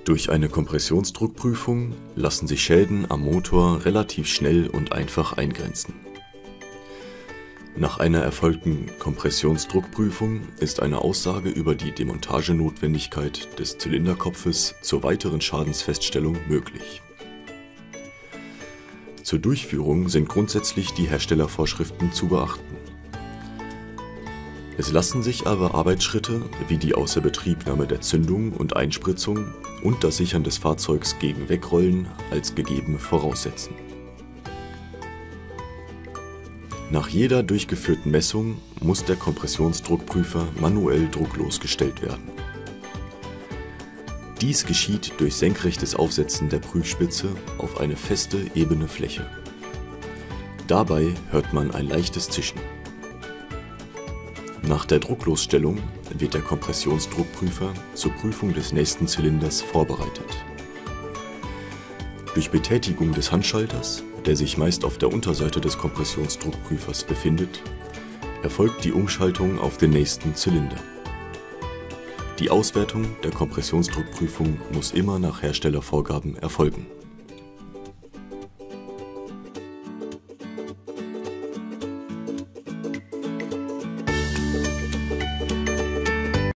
Durch eine Kompressionsdruckprüfung lassen sich Schäden am Motor relativ schnell und einfach eingrenzen. Nach einer erfolgten Kompressionsdruckprüfung ist eine Aussage über die Demontagenotwendigkeit des Zylinderkopfes zur weiteren Schadensfeststellung möglich. Zur Durchführung sind grundsätzlich die Herstellervorschriften zu beachten. Es lassen sich aber Arbeitsschritte wie die Außerbetriebnahme der Zündung und Einspritzung und das Sichern des Fahrzeugs gegen Wegrollen als gegeben voraussetzen. Nach jeder durchgeführten Messung muss der Kompressionsdruckprüfer manuell drucklos gestellt werden. Dies geschieht durch senkrechtes Aufsetzen der Prüfspitze auf eine feste, ebene Fläche. Dabei hört man ein leichtes Zischen. Nach der Drucklosstellung wird der Kompressionsdruckprüfer zur Prüfung des nächsten Zylinders vorbereitet. Durch Betätigung des Handschalters, der sich meist auf der Unterseite des Kompressionsdruckprüfers befindet, erfolgt die Umschaltung auf den nächsten Zylinder. Die Auswertung der Kompressionsdruckprüfung muss immer nach Herstellervorgaben erfolgen.